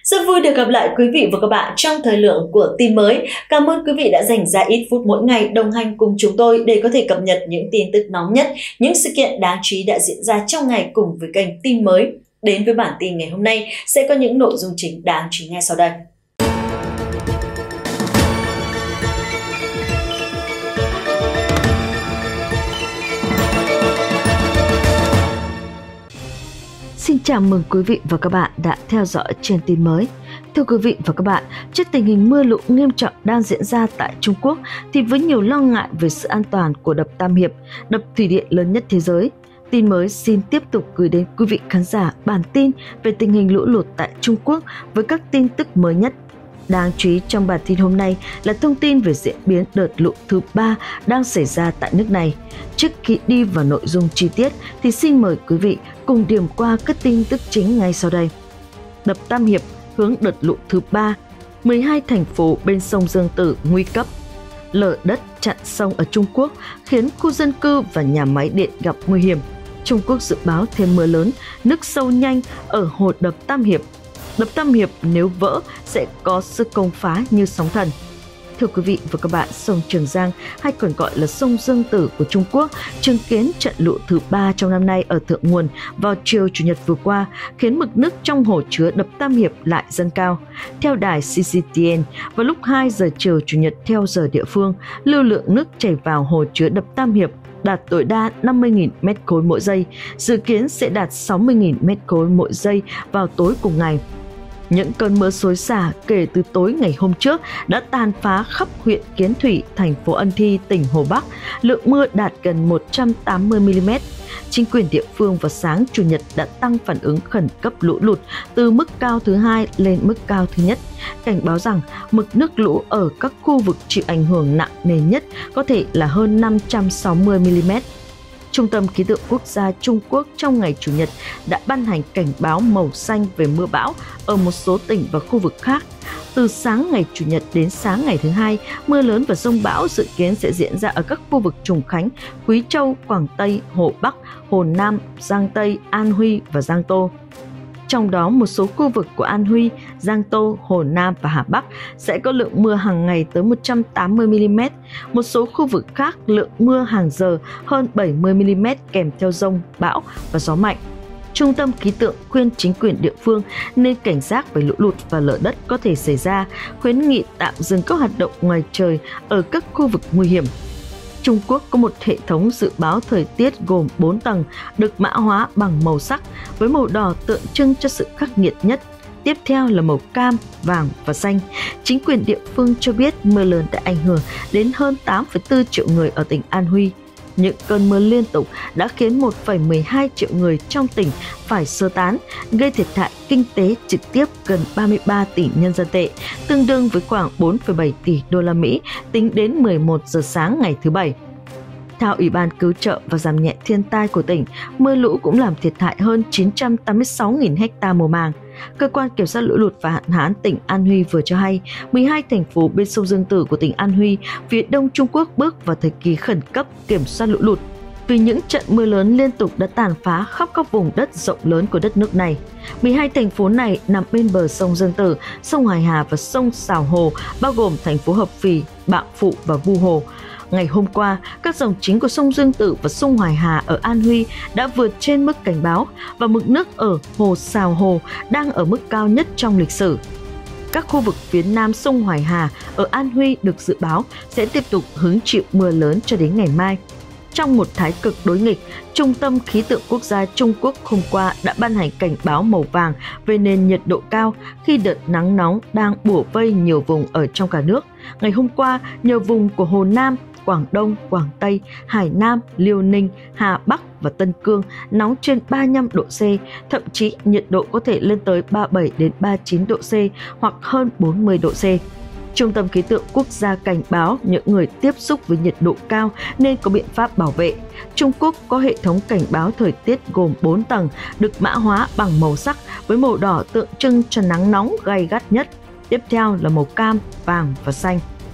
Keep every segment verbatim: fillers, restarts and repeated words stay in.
Rất vui được gặp lại quý vị và các bạn trong thời lượng của tin mới. Cảm ơn quý vị đã dành ra ít phút mỗi ngày đồng hành cùng chúng tôi để có thể cập nhật những tin tức nóng nhất, những sự kiện đáng chú ý đã diễn ra trong ngày cùng với kênh tin mới. Đến với bản tin ngày hôm nay sẽ có những nội dung chính đáng chú ý ngay sau đây. Xin chào mừng quý vị và các bạn đã theo dõi trên tin mới. Thưa quý vị và các bạn, trước tình hình mưa lũ nghiêm trọng đang diễn ra tại Trung Quốc, thì với nhiều lo ngại về sự an toàn của đập Tam Hiệp, đập thủy điện lớn nhất thế giới, tin mới xin tiếp tục gửi đến quý vị khán giả bản tin về tình hình lũ lụt tại Trung Quốc với các tin tức mới nhất. Đáng chú ý trong bản tin hôm nay là thông tin về diễn biến đợt lũ thứ ba đang xảy ra tại nước này. Trước khi đi vào nội dung chi tiết thì xin mời quý vị cùng điểm qua các tin tức chính ngay sau đây. Đập Tam Hiệp hướng đợt lũ thứ ba, mười hai thành phố bên sông Dương Tử nguy cấp. Lở đất chặn sông ở Trung Quốc khiến khu dân cư và nhà máy điện gặp nguy hiểm. Trung Quốc dự báo thêm mưa lớn, nước sâu nhanh ở hồ đập Tam Hiệp. Đập Tam Hiệp nếu vỡ sẽ có sức công phá như sóng thần. Thưa quý vị và các bạn, sông Trường Giang hay còn gọi là sông Dương Tử của Trung Quốc chứng kiến trận lũ thứ ba trong năm nay ở thượng nguồn vào chiều Chủ nhật vừa qua, khiến mực nước trong hồ chứa đập Tam Hiệp lại dâng cao. Theo đài xê xê tê en, vào lúc hai giờ chiều Chủ nhật theo giờ địa phương, lưu lượng nước chảy vào hồ chứa đập Tam Hiệp đạt tối đa năm mươi nghìn mét khối mỗi giây, dự kiến sẽ đạt sáu mươi nghìn mét khối mỗi giây vào tối cùng ngày. Những cơn mưa xối xả kể từ tối ngày hôm trước đã tàn phá khắp huyện Kiến Thụy, thành phố Ân Thi, tỉnh Hồ Bắc, lượng mưa đạt gần một trăm tám mươi mi li mét. Chính quyền địa phương vào sáng Chủ nhật đã tăng phản ứng khẩn cấp lũ lụt từ mức cao thứ hai lên mức cao thứ nhất, cảnh báo rằng mực nước lũ ở các khu vực chịu ảnh hưởng nặng nề nhất có thể là hơn năm trăm sáu mươi mi li mét. Trung tâm Khí tượng Quốc gia Trung Quốc trong ngày Chủ nhật đã ban hành cảnh báo màu xanh về mưa bão ở một số tỉnh và khu vực khác. Từ sáng ngày Chủ nhật đến sáng ngày thứ hai, mưa lớn và dông bão dự kiến sẽ diễn ra ở các khu vực Trùng Khánh, Quý Châu, Quảng Tây, Hồ Bắc, Hồ Nam, Giang Tây, An Huy và Giang Tô. Trong đó, một số khu vực của An Huy, Giang Tô, Hồ Nam và Hà Bắc sẽ có lượng mưa hàng ngày tới một trăm tám mươi mi li mét. Một số khu vực khác lượng mưa hàng giờ hơn bảy mươi mi li mét kèm theo dông, bão và gió mạnh. Trung tâm Khí tượng khuyên chính quyền địa phương nên cảnh giác với lũ lụt và lở đất có thể xảy ra, khuyến nghị tạm dừng các hoạt động ngoài trời ở các khu vực nguy hiểm. Trung Quốc có một hệ thống dự báo thời tiết gồm bốn tầng được mã hóa bằng màu sắc, với màu đỏ tượng trưng cho sự khắc nghiệt nhất. Tiếp theo là màu cam, vàng và xanh. Chính quyền địa phương cho biết mưa lớn đã ảnh hưởng đến hơn tám phẩy bốn triệu người ở tỉnh An Huy. Những cơn mưa liên tục đã khiến một phẩy mười hai triệu người trong tỉnh phải sơ tán, gây thiệt hại kinh tế trực tiếp gần ba mươi ba tỷ nhân dân tệ, tương đương với khoảng bốn phẩy bảy tỷ đô la Mỹ tính đến mười một giờ sáng ngày thứ Bảy. Theo Ủy ban Cứu trợ và Giảm nhẹ thiên tai của tỉnh, mưa lũ cũng làm thiệt hại hơn chín trăm tám mươi sáu nghìn ha mùa màng. Cơ quan Kiểm soát lũ lụt và hạn hán tỉnh An Huy vừa cho hay, mười hai thành phố bên sông Dương Tử của tỉnh An Huy, phía đông Trung Quốc bước vào thời kỳ khẩn cấp kiểm soát lũ lụt, vì những trận mưa lớn liên tục đã tàn phá khắp các vùng đất rộng lớn của đất nước này. mười hai thành phố này nằm bên bờ sông Dương Tử, sông Hoài Hà và sông Sào Hồ, bao gồm thành phố Hợp Phì, Bạng Phụ và Vu Hồ. Ngày hôm qua, các dòng chính của sông Dương Tử và sông Hoài Hà ở An Huy đã vượt trên mức cảnh báo và mực nước ở hồ Sào Hồ đang ở mức cao nhất trong lịch sử. Các khu vực phía nam sông Hoài Hà ở An Huy được dự báo sẽ tiếp tục hứng chịu mưa lớn cho đến ngày mai. Trong một thái cực đối nghịch, Trung tâm Khí tượng Quốc gia Trung Quốc hôm qua đã ban hành cảnh báo màu vàng về nền nhiệt độ cao khi đợt nắng nóng đang bủa vây nhiều vùng ở trong cả nước. Ngày hôm qua, nhiều vùng của Hồ Nam, Quảng Đông, Quảng Tây, Hải Nam, Liêu Ninh, Hà Bắc và Tân Cương nóng trên ba mươi lăm độ C, thậm chí nhiệt độ có thể lên tới ba mươi bảy đến ba mươi chín độ C hoặc hơn bốn mươi độ C. Trung tâm Khí tượng Quốc gia cảnh báo những người tiếp xúc với nhiệt độ cao nên có biện pháp bảo vệ. Trung Quốc có hệ thống cảnh báo thời tiết gồm bốn tầng được mã hóa bằng màu sắc, với màu đỏ tượng trưng cho nắng nóng gay gắt nhất. Tiếp theo là màu cam, vàng và xanh.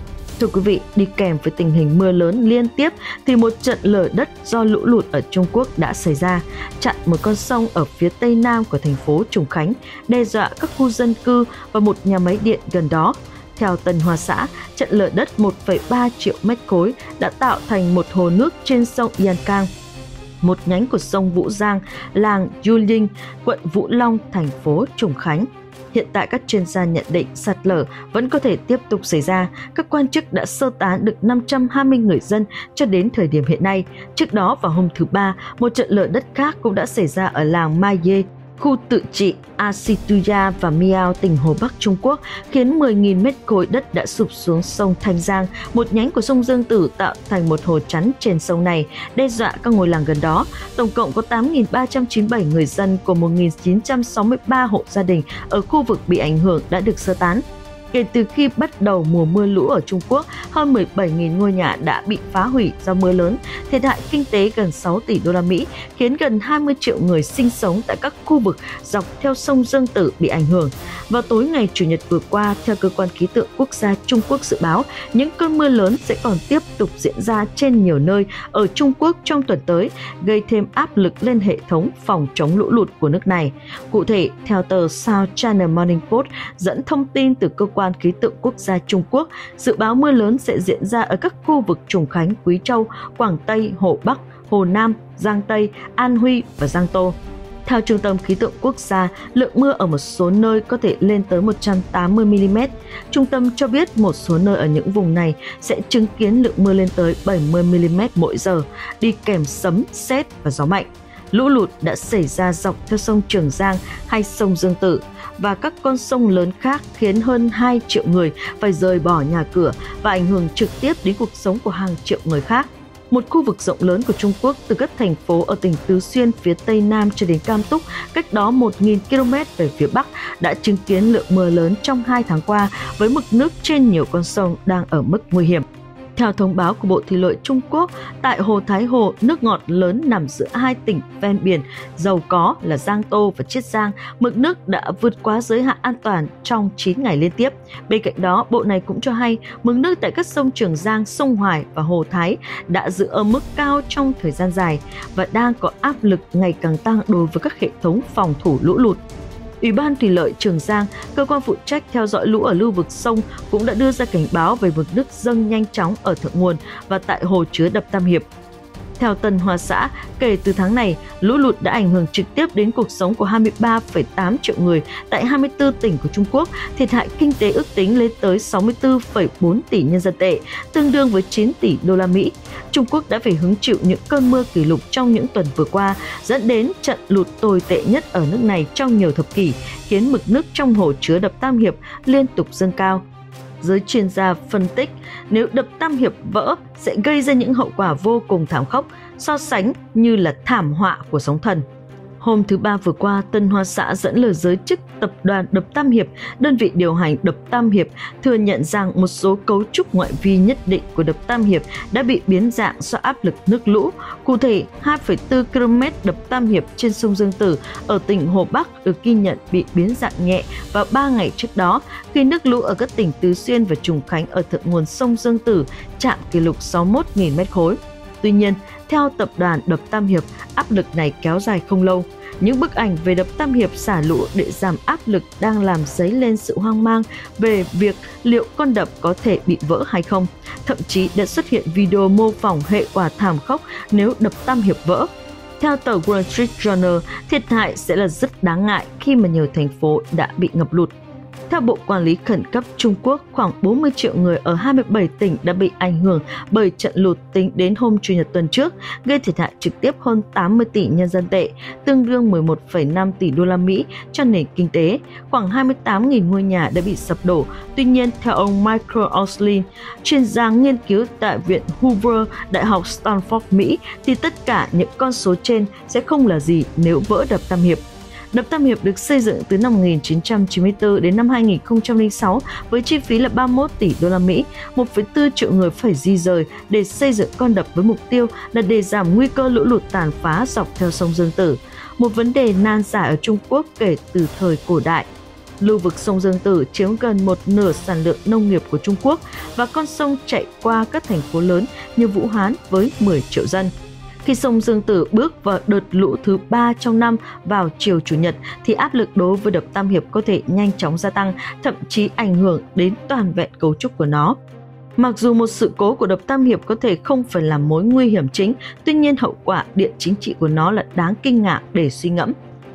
Thưa quý vị, đi kèm với tình hình mưa lớn liên tiếp thì một trận lở đất do lũ lụt ở Trung Quốc đã xảy ra, chặn một con sông ở phía tây nam của thành phố Trùng Khánh, đe dọa các khu dân cư và một nhà máy điện gần đó. Theo Tân Hoa Xã, trận lở đất một phẩy ba triệu mét khối đã tạo thành một hồ nước trên sông Yan Cang, một nhánh của sông Vũ Giang, làng Yuling, quận Vũ Long, thành phố Trùng Khánh. Hiện tại các chuyên gia nhận định sạt lở vẫn có thể tiếp tục xảy ra. Các quan chức đã sơ tán được năm trăm hai mươi người dân cho đến thời điểm hiện nay. Trước đó vào hôm thứ Ba, một trận lở đất khác cũng đã xảy ra ở làng Maye, khu tự trị Asituya và Miao, tỉnh Hồ Bắc Trung Quốc, khiến mười nghìn mét khối đất đã sụp xuống sông Thanh Giang, một nhánh của sông Dương Tử, tạo thành một hồ chắn trên sông này, đe dọa các ngôi làng gần đó. Tổng cộng có tám nghìn ba trăm chín mươi bảy người dân của một nghìn chín trăm sáu mươi ba hộ gia đình ở khu vực bị ảnh hưởng đã được sơ tán. Kể từ khi bắt đầu mùa mưa lũ ở Trung Quốc, hơn mười bảy nghìn ngôi nhà đã bị phá hủy do mưa lớn, thiệt hại kinh tế gần sáu tỷ đô la Mỹ, khiến gần hai mươi triệu người sinh sống tại các khu vực dọc theo sông Dương Tử bị ảnh hưởng. Vào tối ngày Chủ nhật vừa qua, theo Cơ quan Khí tượng Quốc gia Trung Quốc dự báo, những cơn mưa lớn sẽ còn tiếp tục diễn ra trên nhiều nơi ở Trung Quốc trong tuần tới, gây thêm áp lực lên hệ thống phòng chống lũ lụt của nước này. Cụ thể, theo tờ South China Morning Post dẫn thông tin từ Cơ quan Khí tượng Quốc gia Trung Quốc, dự báo mưa lớn sẽ diễn ra ở các khu vực Trùng Khánh, Quý Châu, Quảng Tây, Hồ Bắc, Hồ Nam, Giang Tây, An Huy và Giang Tô. Theo Trung tâm Khí tượng Quốc gia, lượng mưa ở một số nơi có thể lên tới một trăm tám mươi mi li mét. Trung tâm cho biết một số nơi ở những vùng này sẽ chứng kiến lượng mưa lên tới bảy mươi mi li mét mỗi giờ, đi kèm sấm, sét và gió mạnh. Lũ lụt đã xảy ra dọc theo sông Trường Giang hay sông Dương Tử và các con sông lớn khác, khiến hơn hai triệu người phải rời bỏ nhà cửa và ảnh hưởng trực tiếp đến cuộc sống của hàng triệu người khác. Một khu vực rộng lớn của Trung Quốc, từ các thành phố ở tỉnh Tứ Xuyên phía tây nam cho đến Cam Túc, cách đó một nghìn ki lô mét về phía bắc, đã chứng kiến lượng mưa lớn trong hai tháng qua, với mực nước trên nhiều con sông đang ở mức nguy hiểm. Theo thông báo của Bộ Thủy lợi Trung Quốc, tại Hồ Thái Hồ, nước ngọt lớn nằm giữa hai tỉnh ven biển giàu có là Giang Tô và Chiết Giang, mực nước đã vượt quá giới hạn an toàn trong chín ngày liên tiếp. Bên cạnh đó, Bộ này cũng cho hay mực nước tại các sông Trường Giang, sông Hoài và Hồ Thái đã giữ ở mức cao trong thời gian dài và đang có áp lực ngày càng tăng đối với các hệ thống phòng thủ lũ lụt. Ủy ban Thủy lợi Trường Giang, cơ quan phụ trách theo dõi lũ ở lưu vực sông, cũng đã đưa ra cảnh báo về mực nước dâng nhanh chóng ở thượng nguồn và tại hồ chứa đập Tam Hiệp. Theo Tân Hoa Xã, kể từ tháng này, lũ lụt đã ảnh hưởng trực tiếp đến cuộc sống của hai mươi ba phẩy tám triệu người tại hai mươi tư tỉnh của Trung Quốc, thiệt hại kinh tế ước tính lên tới sáu mươi tư phẩy bốn tỷ nhân dân tệ, tương đương với chín tỷ đô la Mỹ. Trung Quốc đã phải hứng chịu những cơn mưa kỷ lục trong những tuần vừa qua, dẫn đến trận lụt tồi tệ nhất ở nước này trong nhiều thập kỷ, khiến mực nước trong hồ chứa đập Tam Hiệp liên tục dâng cao. Giới chuyên gia phân tích, nếu đập Tam Hiệp vỡ sẽ gây ra những hậu quả vô cùng thảm khốc, so sánh như là thảm họa của sóng thần. Hôm thứ Ba vừa qua, Tân Hoa Xã dẫn lời giới chức tập đoàn Đập Tam Hiệp, đơn vị điều hành Đập Tam Hiệp, thừa nhận rằng một số cấu trúc ngoại vi nhất định của Đập Tam Hiệp đã bị biến dạng do áp lực nước lũ. Cụ thể, hai phẩy bốn ki lô mét đập Tam Hiệp trên sông Dương Tử ở tỉnh Hồ Bắc được ghi nhận bị biến dạng nhẹ vào ba ngày trước đó, khi nước lũ ở các tỉnh Tứ Xuyên và Trùng Khánh ở thượng nguồn sông Dương Tử chạm kỷ lục sáu mươi mốt nghìn mét khối. Tuy nhiên, theo tập đoàn Đập Tam Hiệp, áp lực này kéo dài không lâu. Những bức ảnh về đập Tam Hiệp xả lũ để giảm áp lực đang làm dấy lên sự hoang mang về việc liệu con đập có thể bị vỡ hay không. Thậm chí đã xuất hiện video mô phỏng hệ quả thảm khốc nếu đập Tam Hiệp vỡ. Theo tờ Wall Street Journal, thiệt hại sẽ là rất đáng ngại khi mà nhiều thành phố đã bị ngập lụt. Theo Bộ Quản lý Khẩn cấp Trung Quốc, khoảng bốn mươi triệu người ở hai mươi bảy tỉnh đã bị ảnh hưởng bởi trận lụt tính đến hôm Chủ nhật tuần trước, gây thiệt hại trực tiếp hơn tám mươi tỷ nhân dân tệ, tương đương mười một phẩy năm tỷ đô la Mỹ cho nền kinh tế. Khoảng hai mươi tám nghìn ngôi nhà đã bị sập đổ. Tuy nhiên, theo ông Michael Oslin, chuyên gia nghiên cứu tại Viện Hoover, Đại học Stanford, Mỹ, thì tất cả những con số trên sẽ không là gì nếu vỡ đập Tam Hiệp. Đập Tam Hiệp được xây dựng từ năm một nghìn chín trăm chín mươi tư đến năm hai nghìn không trăm lẻ sáu với chi phí là ba mươi mốt tỷ đô la Mỹ, một phẩy bốn triệu người phải di rời để xây dựng con đập với mục tiêu là để giảm nguy cơ lũ lụt tàn phá dọc theo sông Dương Tử, một vấn đề nan giải ở Trung Quốc kể từ thời cổ đại. lưu vực sông Dương Tử chiếm gần một nửa sản lượng nông nghiệp của Trung Quốc và con sông chạy qua các thành phố lớn như Vũ Hán với mười triệu dân. Khi sông Dương Tử bước vào đợt lũ thứ ba trong năm vào chiều Chủ nhật thì áp lực đối với đập Tam Hiệp có thể nhanh chóng gia tăng, thậm chí ảnh hưởng đến toàn vẹn cấu trúc của nó. Mặc dù một sự cố của đập Tam Hiệp có thể không phải là mối nguy hiểm chính, tuy nhiên hậu quả địa chính trị của nó là đáng kinh ngạc để suy ngẫm.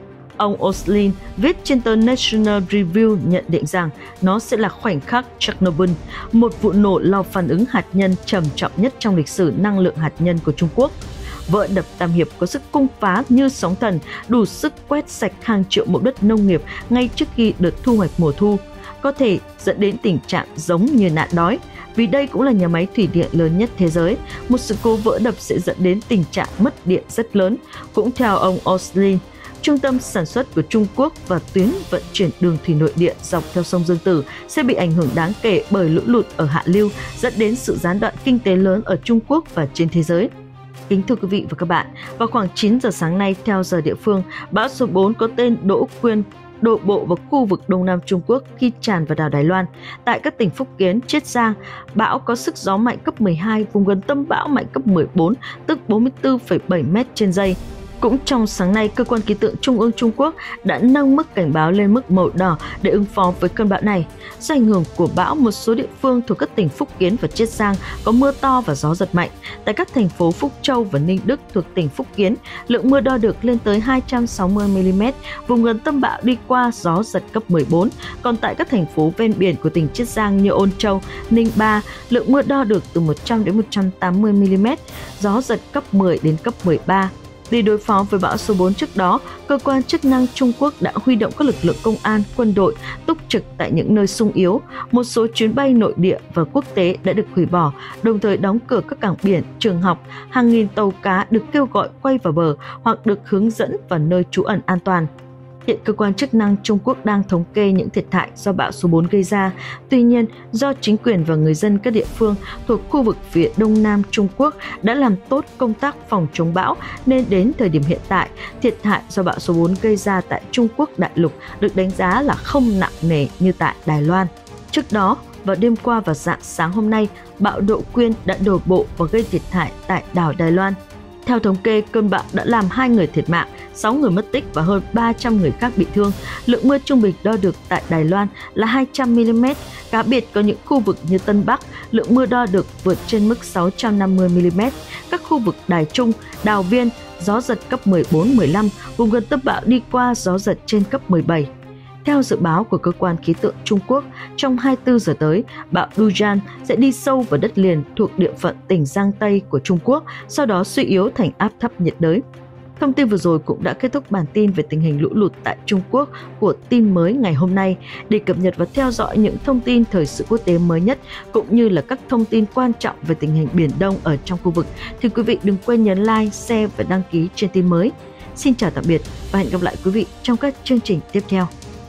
Ông Oslin viết trên tờ National Review nhận định rằng nó sẽ là khoảnh khắc Chernobyl, một vụ nổ lò phản ứng hạt nhân trầm trọng nhất trong lịch sử năng lượng hạt nhân của Trung Quốc. Vỡ đập Tam Hiệp có sức cung phá như sóng thần, đủ sức quét sạch hàng triệu mẫu đất nông nghiệp ngay trước khi đợt thu hoạch mùa thu, có thể dẫn đến tình trạng giống như nạn đói. Vì đây cũng là nhà máy thủy điện lớn nhất thế giới, một sự cố vỡ đập sẽ dẫn đến tình trạng mất điện rất lớn. Cũng theo ông Oslin, trung tâm sản xuất của Trung Quốc và tuyến vận chuyển đường thủy nội địa dọc theo sông Dương Tử sẽ bị ảnh hưởng đáng kể bởi lũ lụt ở hạ lưu, dẫn đến sự gián đoạn kinh tế lớn ở Trung Quốc và trên thế giới. Kính thưa quý vị và các bạn, vào khoảng chín giờ sáng nay theo giờ địa phương, bão số bốn có tên Đỗ Quyên đổ bộ vào khu vực Đông Nam Trung Quốc khi tràn vào đảo Đài Loan. Tại các tỉnh Phúc Kiến, Chiết Giang, bão có sức gió mạnh cấp mười hai, vùng gần tâm bão mạnh cấp mười bốn, tức bốn mươi tư phẩy bảy mét trên giây. Cũng trong sáng nay, Cơ quan Khí tượng Trung ương Trung Quốc đã nâng mức cảnh báo lên mức màu đỏ để ứng phó với cơn bão này. Do ảnh hưởng của bão, một số địa phương thuộc các tỉnh Phúc Kiến và Chiết Giang có mưa to và gió giật mạnh. Tại các thành phố Phúc Châu và Ninh Đức thuộc tỉnh Phúc Kiến, lượng mưa đo được lên tới hai trăm sáu mươi mi li mét, vùng gần tâm bão đi qua gió giật cấp mười bốn. Còn tại các thành phố ven biển của tỉnh Chiết Giang như Ôn Châu, Ninh Ba, lượng mưa đo được từ một trăm đến một trăm tám mươi mi li mét, gió giật cấp mười đến cấp mười ba. Để đối phó với bão số bốn trước đó, cơ quan chức năng Trung Quốc đã huy động các lực lượng công an, quân đội túc trực tại những nơi xung yếu. Một số chuyến bay nội địa và quốc tế đã được hủy bỏ, đồng thời đóng cửa các cảng biển, trường học. Hàng nghìn tàu cá được kêu gọi quay vào bờ hoặc được hướng dẫn vào nơi trú ẩn an toàn. Hiện cơ quan chức năng Trung Quốc đang thống kê những thiệt hại do bão số bốn gây ra. Tuy nhiên, do chính quyền và người dân các địa phương thuộc khu vực phía đông nam Trung Quốc đã làm tốt công tác phòng chống bão, nên đến thời điểm hiện tại, thiệt hại do bão số bốn gây ra tại Trung Quốc đại lục được đánh giá là không nặng nề như tại Đài Loan. Trước đó, vào đêm qua và rạng sáng hôm nay, bão Đỗ Quyên đã đổ bộ và gây thiệt hại tại đảo Đài Loan. Theo thống kê, cơn bão đã làm hai người thiệt mạng, sáu người mất tích và hơn ba trăm người khác bị thương. Lượng mưa trung bình đo được tại Đài Loan là hai trăm mi li mét. Cá biệt có những khu vực như Tân Bắc, lượng mưa đo được vượt trên mức sáu trăm năm mươi mi li mét. Các khu vực Đài Trung, Đào Viên, gió giật cấp mười bốn mười lăm, vùng gần tâm bão đi qua gió giật trên cấp mười bảy. Theo dự báo của cơ quan khí tượng Trung Quốc, trong hai mươi tư giờ tới, bão Dujan sẽ đi sâu vào đất liền thuộc địa phận tỉnh Giang Tây của Trung Quốc, sau đó suy yếu thành áp thấp nhiệt đới. Thông tin vừa rồi cũng đã kết thúc bản tin về tình hình lũ lụt tại Trung Quốc của Tin Mới ngày hôm nay. Để cập nhật và theo dõi những thông tin thời sự quốc tế mới nhất cũng như là các thông tin quan trọng về tình hình Biển Đông ở trong khu vực, thì quý vị đừng quên nhấn like, share và đăng ký trên Tin Mới. Xin chào tạm biệt và hẹn gặp lại quý vị trong các chương trình tiếp theo.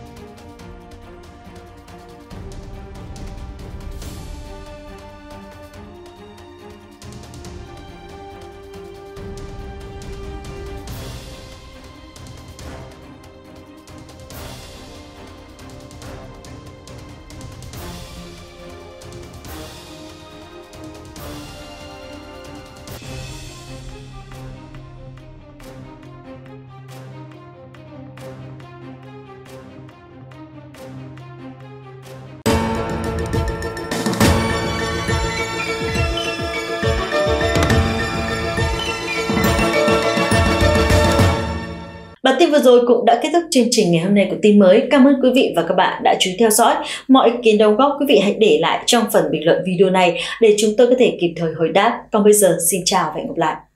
Bản tin vừa rồi cũng đã kết thúc chương trình ngày hôm nay của Tin Mới. Cảm ơn quý vị và các bạn đã chú ý theo dõi. Mọi ý kiến đóng góp quý vị hãy để lại trong phần bình luận video này để chúng tôi có thể kịp thời hồi đáp. Còn bây giờ xin chào và hẹn gặp lại.